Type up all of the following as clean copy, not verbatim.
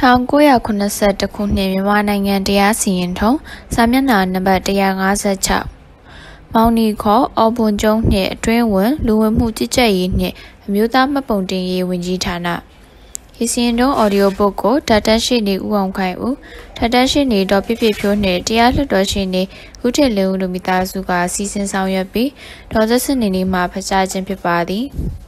1990ခုနှစ်မြန်မာနိုင်ငံတရားစီရင်ထုံးစာမျက်နှာနံပါတ်156မောင်နီခေါ်အော်ဘွန်ကျုံနှင့်အတွင်းဝင်လူဝင်မှုကြီးကြပ်ရေးနှင့်အမျိုးသားမှတ်ပုံတင်ရေးဝန်ကြီးဌာနဒီစီရင်ထုံးအော်ဒီယိုဘုတ်ကိုဒါတက်ရှိနေဦးအောင်ခိုင်ဦးဒါတက်ရှိနေတော့ပြပြဖြိုးနှင့်တရားလွှတ်တော်ရှိနေဦးထက်လင်းဦးတို့မိသားစုကစီစဉ်ဆောင်ရွက်ပြီးဒေါ်သက်စနေနေ့မှာဖျက်ခြင်းဖြစ်ပါသည်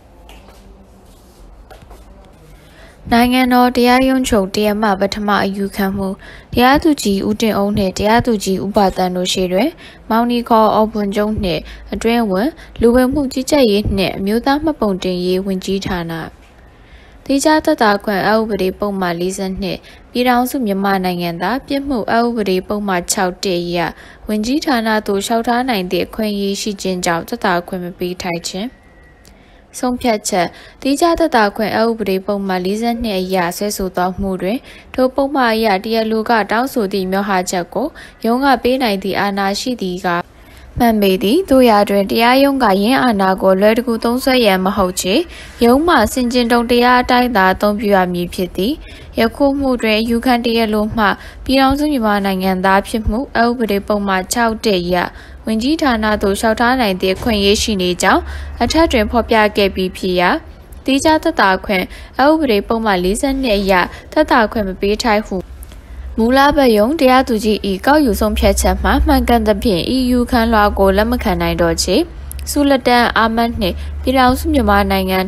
နိုင်ငံတော်တရားရုံးချုပ်တရားမှပထမအယူခံမှုတရားသူကြီးဦးတင်အောင်နှင့်တရားသူကြီးဦးပါတန်တို့ရှေ့တွင်မောင်နီခေါ်အော်ဘွန်ကျုံနှင့်အတွင်းဝင်လူဝင်မှုကြီးကြပ်ရေးနှင့်အမျိုးသားမှတ်ပုံတင်ရေးဝန်ကြီးဌာနတိကျသက်သာခွင့်အဥပဒေပုံမှန်42ပြည်ထောင်စုမြန်မာနိုင်ငံသားပြစ်မှုအဥပဒေပုံမှန်6တရဝန်ကြီးဌာနသို့လျှောက်ထားနိုင်သည့်အခွင့်အရေးရှိခြင်းကြောင့်သက်သာခွင့်မပေးထိုက်ခြင်းဆုံးဖြတ်ချက်တိကျသက်သာခွင့်အဥပဒေပုံမှန်42အရဆွဲဆိုသောမှုတွင်ထိုပုံမှန်အရတရားလိုကတောင်းဆိုသည့်မျှဟာချက်ကိုရုံးကပေးနိုင်သည့်အာဏာရှိသည်ကမှန်ပေသည်တို့ရာတွင်တရားရုံးကယင်းအာဏာကိုလွယ်တကူသုံးစွဲရန်မဟုတ်ချေရုံးမှဆင်ကျင်တုံတရားအတိုင်းသာအသုံးပြုရမည်ဖြစ်သည်ယခုမှုတွင်ယူခံတရားလိုမှပြည်ထောင်စုမြန်မာနိုင်ငံသားဖြစ်မှုအဥပဒေပုံမှန်6တရဝန်ကြီးဌာနသို့လျှောက်ထားနိုင်သည့်အခွင့်အရေးရှိနေကြောင်းအထက်တွင်ဖော်ပြခဲ့ပြီးဖြစ်ရာတိကျသက်သာခွင့်အဥပဒေပုံမှန်42အရသက်သာခွင့်မပေးထိုက်ဟုမူလဘက်ယုံတရားသူကြီး၏ကောက်ယူဆုံးဖြတ်ချက်မှမှန်ကန်သဖြင့် EU ခန်းလွှာကိုလက်မခံနိုင်တော့ချေဆူလတန်အာမတ်နှင့်ပြည်ထောင်စုမြန်မာနိုင်ငံ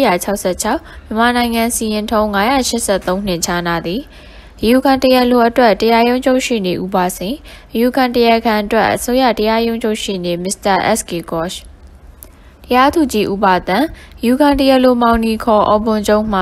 1966မြန်မာနိုင်ငံစီရင်ထုံး983နှင့်ခြားနာသည်ယူခံတရားလိုအတွက်တရားရုံးချုပ်ရှိနေဦးပါစဉ်ယူခံတရားခံအတွက်အစိုးရတရားရုံးချုပ်ရှိနေမစ္စတာ SK Ghosh တရားသူကြီးဦးပါတန်ယူခံတရားလိုမောင်နီခေါ်အော်ဘွန်ကျုံမှာ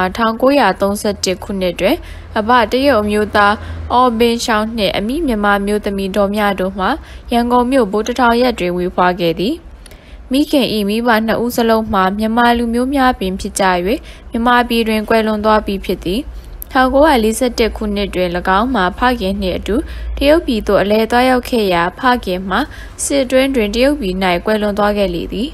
1931ခုနှစ်တွင်အဘတရုတ်အမျိုးသားအော်ဘင်ရှောင်းနှင့်အမိမြန်မာမျိုးသမီးဒေါ်မြတို့မှရန်ကုန်မြို့ဗိုလ်တထောင်ရက်တွင်ဝေဖွားခဲ့သည်မိခင်၏မိဘနှစ်ဦးစလုံးမှာမြန်မာလူမျိုးများပင်ဖြစ်ကြ၍မြန်မာပြည်တွင်ကွယ်လွန်သွားပြီးဖြစ်သည်1941ခုနှစ်တွင်၎င်းမှာဖခင်နှင့်အတူတရုတ်ပြည်သို့အလဲသွားရောက်ခဲ့ရာဖခင်မှာစစ်တွင်းတွင်တရုတ်ပြည်၌ကွယ်လွန်သွားခဲ့လေသည်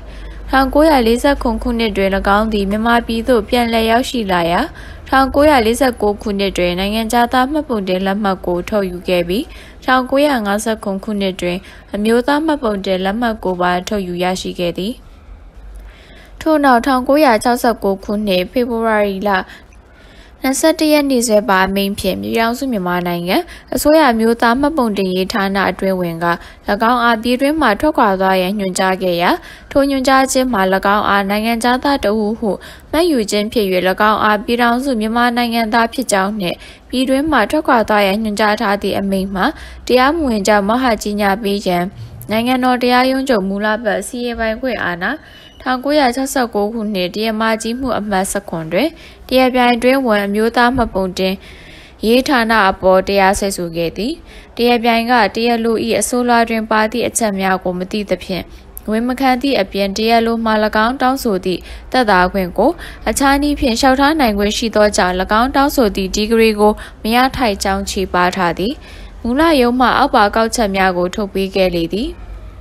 1940ခုနှစ်တွင်၎င်းသည်မြန်မာပြည်သို့ပြန်လည်ရောက်ရှိလာရာ1949ခုနှစ်တွင်နိုင်ငံခြားသားမှတ်ပုံတင်လက်မှတ်ကိုထုတ်ယူခဲ့ပြီး1950ခုနှစ်တွင်အမျိုးသားမှတ်ပုံတင်လက်မှတ်ကိုပါထုတ်ယူရရှိခဲ့သည်ထို့နောက်1969ခုနှစ်ဖေဖော်ဝါရီလ21ရက်နေ့စွဲပါအမိန့်ဖြင့်ပြည်ထောင်စုမြန်မာနိုင်ငံအစိုးရမျိုးသားမှတ်ပုံတင်ရေးဌာနအတွင်းဝင်က၎င်းအားပြည်တွင်းမှထွက်ခွာသွားရန်ညွှန်ကြားခဲ့ရာထိုညွှန်ကြားခြင်းမှာ၎င်းအားနိုင်ငံခြားသားတဦးဟုမှတ်ယူခြင်းဖြစ်၍၎င်းအားပြည်ထောင်စုမြန်မာနိုင်ငံသားဖြစ်ကြောင်းနှင့်ပြည်တွင်းမှထွက်ခွာသွားရန်ညွှန်ကြားထားသည့်အမိန့်မှာတရားမဝင်ကြောင်းမဟာကြီးညာပေးရန်နိုင်ငံတော်တရားရုံးချုပ်မူလဘက်စီရင်ပိုင်ခွင့်အာဏာ1969ခုနှစ်တရားမကြီးမှုအမှတ်19တွင်တရားပြိုင်တွင်ဝန်အမျိုးသားမှတ်ပုံတင်ရေးဌာနအပေါ်တရားစွဲဆိုခဲ့သည်တရားပြိုင်ကတရားလို၏အဆိုလွှာတွင်ပါသည့်အချက်များကိုမသိသဖြင့်ဝန်မခံသည့်အပြင်တရားလိုမှ၎င်းတောင်းဆိုသည့်သက်သာခွင့်ကိုအခြားနည်းဖြင့်လျှောက်ထားနိုင်ခွင့်ရှိသောကြောင့်၎င်းတောင်းဆိုသည့်ဒီဂရီကိုမရထိုက်ကြောင်းချေပထားသည်မူလရုံးမှအောက်ပါကောက်ချက်များကိုထုတ်ပေးခဲ့လေသည်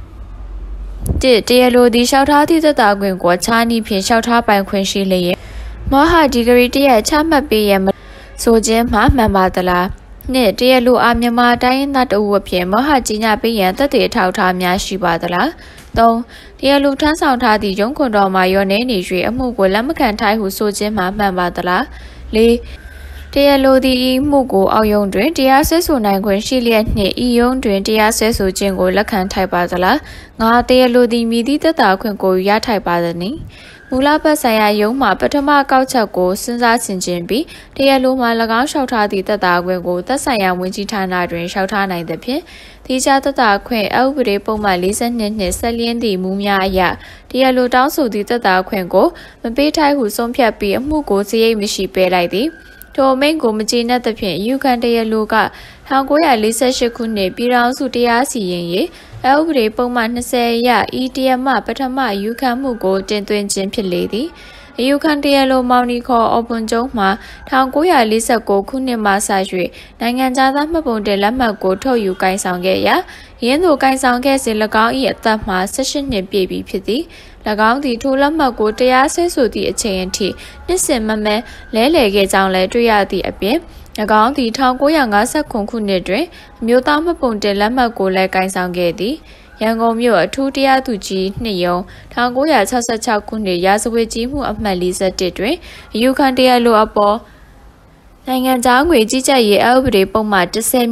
တရားလိုသည်လျှောက်ထားသည့်သက်သာခွင့်ကိုအခြားနည်းဖြင့်လျှောက်ထားပိုင်ခွင့်ရှိလျက်မဟာဒီဂရီတရချမှတ်ပေးရန်ဆိုခြင်းမှာမှန်ပါသလားနှင့်တရားလိုအားမြန်မာတိုင်းရင်းသားတအုပ်အဖြစ်မဟာကြီးညာပေးရန်သက်သေအထောက်အထားများရှိပါသလား3တရားလိုထမ်းဆောင်ထားသည့်ရုံးခွန်တော်မှာရောနေနေ၍အမှုကိုလက်မခံထိုက်ဟုဆိုခြင်းမှာမှန်ပါသလား4တရားလိုသည်ဤမှုကိုအောက်ရုံးတွင်တရားစွဲဆိုနိုင်ခွင့်ရှိလျက်နှင့်ဤရုံးတွင်တရားစွဲဆိုခြင်းကိုလက်ခံထိုက်ပါသလားငါတရားလိုသည်မည်သည့်သက်သာခွင့်ကိုရထိုက်ပါသနည်းမူလဘက်ဆိုင်ရာရုံးမှပထမကောက်ချက်ကိုစဉ်းစားဆင်ခြင်ပြီးတရားလိုမှ၎င်းလျှောက်ထားသည့်သက်သာခွင့်ကိုသက်ဆိုင်ရာဝန်ကြီးဌာနတွင်လျှောက်ထားနိုင်သဖြင့်တိကျသက်သာခွင့်အဥပဒေပုံမှန်42နှင့်ဆက်လျင်းသည့်မူများအရတရားလိုတောင်းဆိုသည့်သက်သာခွင့်ကိုမပေးထိုက်ဟုဆုံးဖြတ်ပြီးအမှုကိုစရိတ်မရှိပယ်လိုက်သည်ထိုအမိန့်ကိုမကျေနပ်သဖြင့်ယူခံတရားလိုက1948ခုနှစ်ပြည်ထောင်စုတရားစီရင်ရေးအဥပဒေပုံမှန်20အရဤတရားမှပထမယူခံမှုကိုတင်သွင်းခြင်းဖြစ်လေသည်အယူခံတရားလိုမောင်နီခေါ်အော်ဘွန်ကျုံမှာ1949ခုနှစ်မှစ၍နိုင်ငံခြားသားမှတ်ပုံတင်လက်မှတ်ကိုထုတ်ယူကိုင်ဆောင်ခဲ့ရာရင်းသို့ကိုင်ဆောင်ခဲ့စဉ်၎င်း၏အသက်မှာ18နှစ်ပြည့်ပြီဖြစ်သည်၎င်းသည်ထိုလက်မှတ်ကိုတရားစွဲဆိုသည့်အချိန်အထိနှစ်စဉ်မမဲလဲလှယ်ခဲ့ကြောင်းလည်းတွေ့ရသည့်အပြင်၎င်းသည်1959ခုနှစ်တွင်အမျိုးသားမှတ်ပုံတင်လက်မှတ်ကိုလည်းကိုင်ဆောင်ခဲ့သည်ရန်ကုန်မြို့အထူးတရားသူကြီးနှစ်ရုံး1966ခုနှစ်ရာဇဝတ်ကြီးမှုအမှတ်41တွင်အယူခံတရားလိုအပေါ်နိုင်ငံသားငွေကြီးကြပ်ရေးအဥပဒေပုံမှန်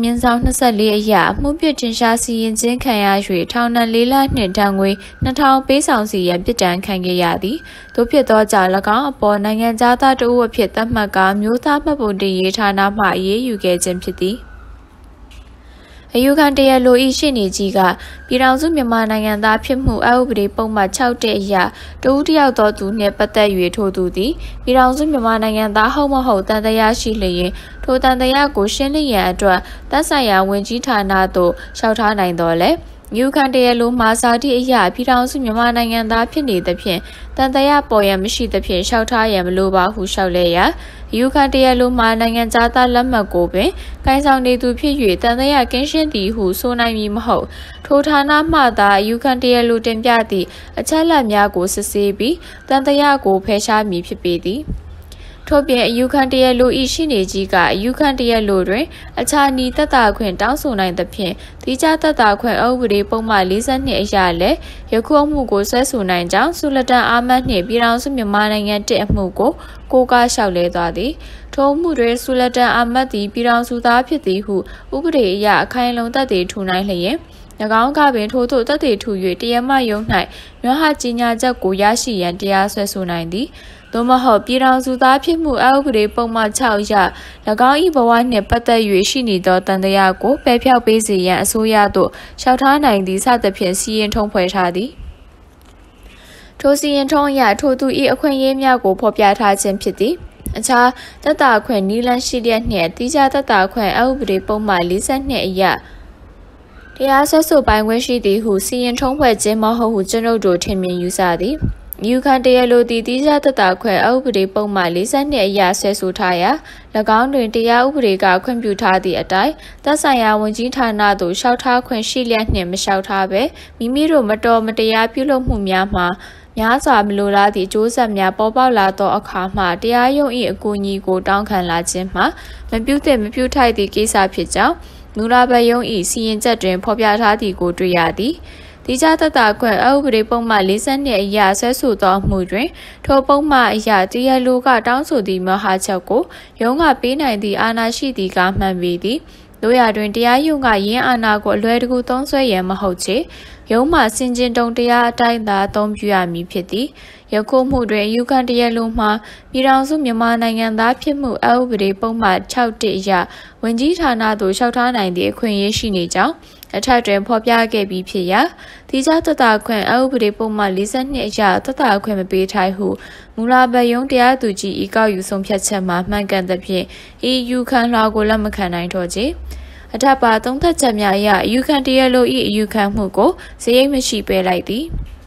10/24အရအမှုပြစ်တင်ရှားစီရင်ခြင်းခံရ၍ထောင်ဒဏ်4 လနှင့်ဒဏ်ငွေ2000ပေးဆောင်စီရန်ပြစ်ဒဏ်ခံခဲ့ရသည်သို့ဖြစ်သောကြောင့်၎င်းအပေါ်နိုင်ငံသားတဦးအဖြစ်သတ်မှတ်ကာမျိုးသားမှတ်ပုံတင်ရေးဌာနမှအရေးယူခဲ့ခြင်းဖြစ်သည်အယူခံတရားလိုဤရှိနေကြီးကပြည်ထောင်စုမြန်မာနိုင်ငံသားဖြစ်မှုအဥပဒေပုံမှန်6တဲ့အရတဦးတယောက်သောသူနှင့်ပတ်သက်၍ထိုသူသည်ပြည်ထောင်စုမြန်မာနိုင်ငံသားဟုတ်မဟုတ်တန်တရားရှိလျင်ထိုတန်တရားကိုရှင်းလင်းရန်အတွက်သက်ဆိုင်ရာဝန်ကြီးဌာနသို့လျှောက်ထားနိုင်တော်လဲယူခံတရားလိုမှာစာတိအရာပြည်ထောင်စုမြန်မာနိုင်ငံသားဖြစ်နေသဖြင့်တန်တရားပေါ်ရန်မရှိသဖြင့်လျှောက်ထားရန်မလိုပါဟုလျှောက်လဲရာယူခံတရားလိုမှာနိုင်ငံသားလက်မှတ်ကိုပင်ကိုင်ဆောင်နေသူဖြစ်၍တန်တရားကင်းရှင်းသည်ဟုဆိုနိုင်မည်မဟုတ်ထိုဌာနမှသာယူခံတရားလိုတင်ပြသည့်အချက်အလက်များကိုစစ်ဆေးပြီးတန်တရားကိုဖယ်ရှားမည်ဖြစ်ပေသည်ထို့ပြင်အယူခံတရားလိုဤရှိနေကြီးကအယူခံတရားလိုတွင်အခြားနီသက်သာခွင့်တောင်းဆိုနိုင်သဖြင့်တိကျသက်သာခွင့်အဥပဒေပုံမှန်42အရလည်းယခုအမှုကိုဆွဲဆိုနိုင်ကြောင်းဆုလတန်အာမတ်နှင့်ပြည်ထောင်စုမြန်မာနိုင်ငံတစ်အမှုကိုကားလျှောက်လဲသွားသည်ထိုအမှုတွင်ဆုလတန်အာမတ်သည်ပြည်ထောင်စုသားဖြစ်သည်ဟုဥပဒေအရအခိုင်အလုံသက်သေထူနိုင်လျင်၎င်းကပင်ထို့သို့သက်သေထူ၍တရားမယုံ၌ညွှန်ဟကြီးညာချက်ကိုရရှိရန်တရားစွဲဆိုနိုင်သည်သို့မဟုတ်ပြည်ထောင်စုသားဖြစ်မှုအဥပဒေပုံမှန်6အရ၎င်း၏ဘဝနှင့်ပတ်သက်၍ရှိနေသောတန်တရားကိုပယ်ဖျောက်ပေးစေရန်အစိုးရသို့လျှောက်ထားနိုင်သည်စသဖြင့်စီရင်ထုံးဖွဲ့ထားသည်ထိုစီရင်ထုံးအရထိုသူ၏အခွင့်အရေးများကိုဖော်ပြထားခြင်းဖြစ်သည်အခြားသက်သာခွင့်နီလန်းရှိလျက်နှင့်တိကျသက်သာခွင့်အဥပဒေပုံမှန်42အရတရားစွဲဆိုပိုင်ခွင့်ရှိသည်ဟုစီရင်ထုံးဖွဲ့ခြင်းမဟုတ်ဟုကျွန်ုပ်တို့ထင်မြင်ယူဆသည်ယူခံတရားလိုတိတိကျသက်သာခွင့်အဥပဒေပုံမှန်42အရဆွဲဆိုထားရာ၎င်းတွင်တရားဥပဒေကခွင့်ပြုထားသည့်အတိုင်းသက်ဆိုင်ရာဝန်ကြီးဌာနသို့လျှောက်ထားခွင့်ရှိလျက်နှင့်မလျှောက်ထားဘဲမိမိတို့မတော်မတရားပြုလုပ်မှုများမှာများစွာမလိုလားသည့်အကျိုးဆက်များပေါ်ပေါက်လာသောအခါမှတရားရုံး၏အကူအညီကိုတောင်းခံလာခြင်းမှာမပြုသင့်မပြုထိုက်သည့်ကိစ္စဖြစ်ကြောင်းမူလဘရုံး၏စီရင်ချက်တွင်ဖော်ပြထားသည်ကိုတွေ့ရသည်တိကျသက်သာခွင့်အဥပဒေပုံမှန်42အရဆွဲဆိုသောမှုတွင်ထိုပုံမှန်အရတရားလိုကတောင်းဆိုသည့်မဟာချက်ကိုရုံးကပေးနိုင်သည့်အာဏာရှိသည်ကမှန်ပေသည်တို့ရတွင်တရားရုံးကရင်းအာဏာကိုအလွယ်တကူသုံးစွဲရန်မဟုတ်ချေရုံးမှစင်ကျင်တုံတရားအတိုင်းသာအသုံးပြုရမည်ဖြစ်သည်ယခုမှုတွင်ယူခံတရားလိုမှပြည်ထောင်စုမြန်မာနိုင်ငံသားဖြစ်မှုအဥပဒေပုံမှန်6အရဝန်ကြီးဌာနသို့လျှောက်ထားနိုင်သည့်အခွင့်အရေးရှိနေကြောင်းအထက်တွင်ဖော်ပြခဲ့ပြီးဖြစ်ရာတိကျသက်သာခွင့်အဥပဒေပုံမှန်42အရသက်သာခွင့်မပေးထိုက်ဟုမူလဘရုံးတရားသူကြီးဤကောက်ယူဆုံးဖြတ်ချက်မှာမှန်ကန်သဖြင့်ဤယူခံလွှာကိုလက်မခံနိုင်တော့ချေအထက်ပါသုံးသက်ချက်များအရယူခံတရားလို၏အယူခံမှုကိုစရိတ်မရှိပယ်လိုက်သည်